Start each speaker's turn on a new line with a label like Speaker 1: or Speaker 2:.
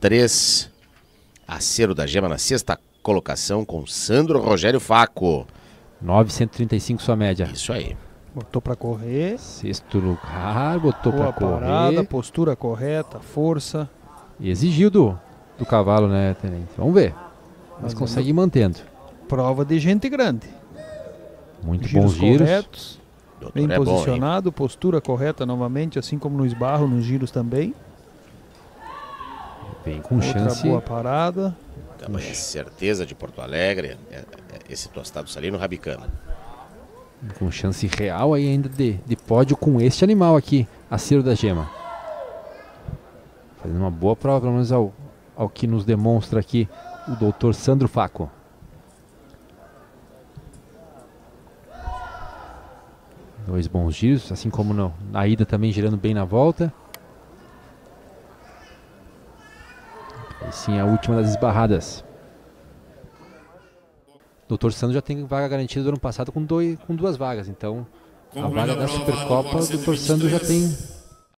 Speaker 1: 3. Acervo da Gema na sexta colocação com Sandro Rogério Faco.
Speaker 2: 935 sua média.
Speaker 1: Isso aí.
Speaker 3: Botou pra correr.
Speaker 2: Sexto lugar, botou
Speaker 3: Boa
Speaker 2: pra correr.
Speaker 3: parada, postura correta, força.
Speaker 2: E exigiu do cavalo, né, Tenente? Vamos ver. Mas consegue ir mantendo.
Speaker 3: Prova de gente grande.
Speaker 2: Muito bons giros.
Speaker 3: Corretos, bem
Speaker 1: Doutor é bom,
Speaker 3: posicionado, postura correta novamente, assim como no esbarro, nos giros também.
Speaker 2: Vem com
Speaker 3: Outra
Speaker 2: chance.
Speaker 3: boa parada.
Speaker 1: Campanha Certeza de Porto Alegre. Esse tostado salino rabicano.
Speaker 2: Com chance real aí ainda de pódio com este animal aqui, Acervo da Gema. Fazendo uma boa prova, pelo menos ao que nos demonstra aqui o doutor Sandro Faco. Dois bons giros, assim como na ida também girando bem na volta. E sim, a última das esbarradas. Doutor Sandro já tem vaga garantida do ano passado com duas vagas, então a vaga da Supercopa o doutor Sandro já tem